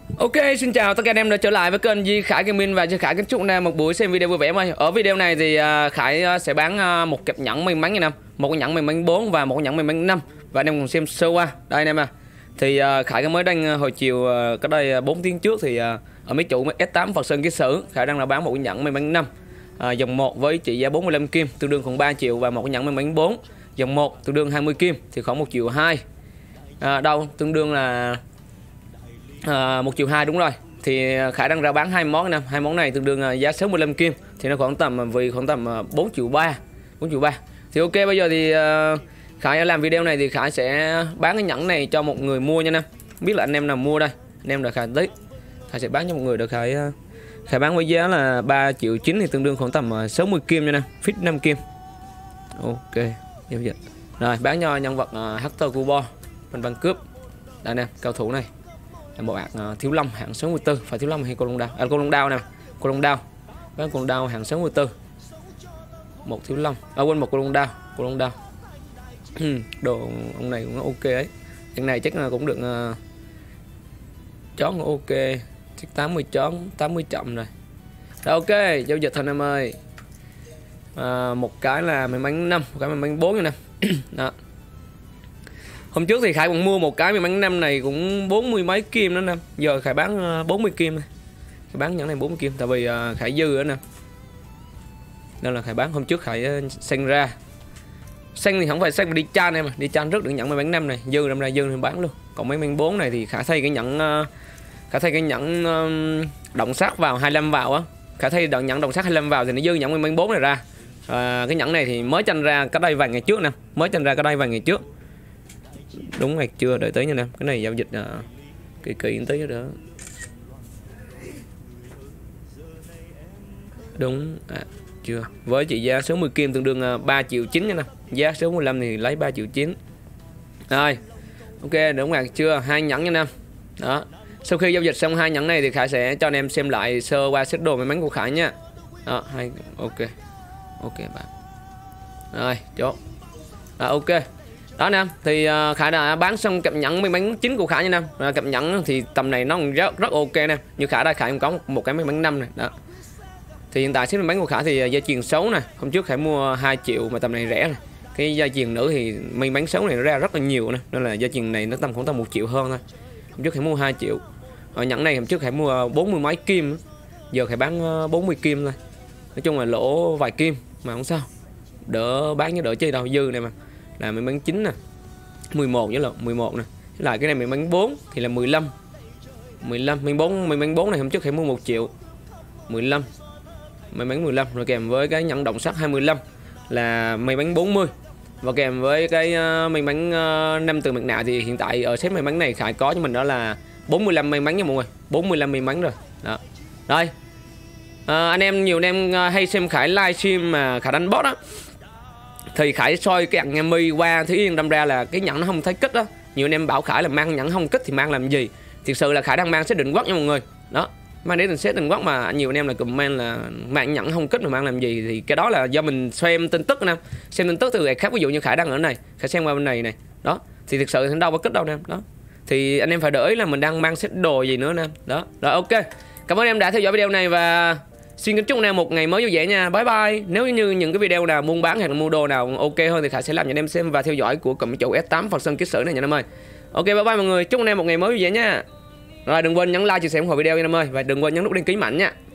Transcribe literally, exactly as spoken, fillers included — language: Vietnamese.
Ok, xin chào tất cả anh em đã trở lại với kênh Di Khải Gaming và cho Khải kính chúc anh em một buổi xem video vui vẻ ơi. Ở video này thì Khải sẽ bán một cặp nhẫn may mắn như năm, một cái nhẫn may mắn bốn và một cái nhẫn may mắn năm và anh em cùng xem sơ qua. Đây anh em à. Thì Khải mới đăng hồi chiều cái đây bốn tiếng trước thì ở mấy chủ S tám Phật Sơn Ký Sử, Khải đang là bán một cái nhẫn may mắn năm à, dòng một với trị giá bốn mươi lăm kim tương đương khoảng ba triệu và một cái nhẫn may mắn bốn dòng một tương đương hai mươi kim thì khoảng một triệu hai. À, đâu tương đương là À, một triệu hai đúng rồi. Thì Khải đang ra bán hai món nè, hai món này tương đương giá sáu mươi lăm kim thì nó khoảng tầm vì khoảng tầm bốn triệu ba, bốn triệu ba. Thì ok, bây giờ thì uh, Khải làm video này thì Khải sẽ bán cái nhẫn này cho một người mua nha nè. Không biết là anh em nào mua đây. Anh em là Khải tí. Khải sẽ bán cho một người được Khải uh, Khải bán với giá là ba triệu chín thì tương đương khoảng tầm uh, sáu mươi kim nha nè, fit năm kim. Ok, giao dịch. Rồi bán cho nhân vật uh, Hector Cubo, mình băng cướp. Đây nè, cao thủ này. Một bạn uh, Thiếu Lâm hạng sáu mươi tư, phải Thiếu Lâm hay Cô Long Đao? À, Cô Long Đao nè, Cô Long Đao. Bán Cô Long Đao hạng sáu mươi tư. Một Thiếu Lâm, à quên một Cô Long Đao, Cô Long Đao. Đồ ông này cũng ok ấy. Cái này chắc là cũng được uh, chón ok, chắc tám mươi chón, tám mươi chậm rồi. Rồi ok, giao dịch thôi em ơi. À, một cái là may mắn năm, một cái may mắn bốn nha nè. Đó. Hôm trước thì Khải cũng mua một cái may mắn năm này cũng bốn mươi mấy kim đó nè. Giờ Khải bán bốn mươi kim này. Khải bán nhẫn này bốn mươi kim tại vì Khải dư nữa nè. Nên là Khải bán. Hôm trước Khải xanh ra. Xanh thì không phải xanh mà đi chan em mà, đi chan rất được nhẫn may mắn năm này, dư năm ra dư thì bán luôn. Còn mấy mắn bốn này thì Khải thay cái nhẫn Khải thay cái nhẫn động sát vào hai mươi lăm vào á. Khải thay đoạn nhẫn động sát hai mươi lăm vào thì nó dư nhẫn may mắn bốn này ra. À, cái nhẫn này thì mới chanh ra cái đây vài ngày trước nè, mới chanh ra cái đây vài ngày trước. Đúng ngày chưa, đợi tới nha nè. Cái này giao dịch à, kỳ kỳ tí nữa. Đúng à, chưa. Với trị giá sáu mươi kim tương đương à, ba triệu chín nha nè. Giá số mười lăm thì lấy ba triệu chín. Rồi. Ok, đúng ngày chưa, hai nhẫn nha nè. Đó. Sau khi giao dịch xong hai nhẫn này thì Khải sẽ cho anh em xem lại sơ qua set đồ may mắn của Khải nha. Đó, hai ok. Ok bạn. Rồi, chốt. Đó, ok. Đó nè, thì uh, Khải đã bán xong cặp nhẫn may mắn chín của Khải nha nè. Cặp nhẫn thì tầm này nó rất rất ok nè. Như Khải đây Khải cũng có một, một cái may mắn năm này đó. Thì hiện tại ship may mắn của Khải thì dây chuyền xấu nè. Hôm trước Khải mua hai triệu mà tầm này rẻ này. Cái dây chuyền nữ thì may mắn xấu này nó ra rất là nhiều nè. Nên là dây chuyền này nó tầm khoảng tầm một triệu hơn thôi. Hôm trước Khải mua hai triệu. Ở nhẫn này hôm trước Khải mua bốn mươi mấy kim. Giờ Khải bán bốn mươi kim thôi. Nói chung là lỗ vài kim mà không sao. Đỡ bán như đỡ chơi đâu, dư này mà. Là may mắn chín nè, mười một với là mười một nè. Lại cái này may mắn bốn thì là mười lăm. mười lăm, may bốn, may mắn bốn này hôm trước Khải mua một triệu. mười lăm. May mắn mười lăm rồi kèm với cái nhẫn động sắt hai mươi lăm là may mắn bốn mươi. Và kèm với cái uh, may mắn uh, năm từ mặt nạ thì hiện tại ở set may mắn này Khải có cho mình đó là bốn mươi lăm may mắn nha mọi người. bốn mươi lăm may mắn rồi. Đó. Rồi. À, anh em nhiều anh em hay xem Khải livestream mà Khải đánh bot á. Thì Khải soi cái ạc mi qua Thúy Yên đâm ra là cái nhẫn nó không thấy kích đó. Nhiều anh em bảo Khải là mang nhẫn không kích thì mang làm gì. Thực sự là Khải đang mang set định quốc nha mọi người. Đó, mang đến set định quốc mà nhiều anh em là comment là mang nhẫn không kích mà mang làm gì. Thì cái đó là do mình xem tin tức nè. Xem tin tức từ người khác, ví dụ như Khải đang ở này, Khải xem qua bên này này. Đó, thì thực sự thì đâu có kích đâu nè. Đó, thì anh em phải để ý là mình đang mang set đồ gì nữa nè. Đó, rồi ok. Cảm ơn em đã theo dõi video này và xin kính chúc anh em một ngày mới vui vẻ nha. Bye bye. Nếu như những cái video nào buôn bán hay là mua đồ nào ok hơn thì Khải sẽ làm cho anh em xem và theo dõi của cụm chủ S tám Phật Sơn Ký Sử này nha anh em ơi. Ok, bye bye mọi người. Chúc anh em một ngày mới vui vẻ nha. Rồi đừng quên nhấn like, chia sẻ, ủng hộ video nha anh em ơi và đừng quên nhấn nút đăng ký mạnh nha.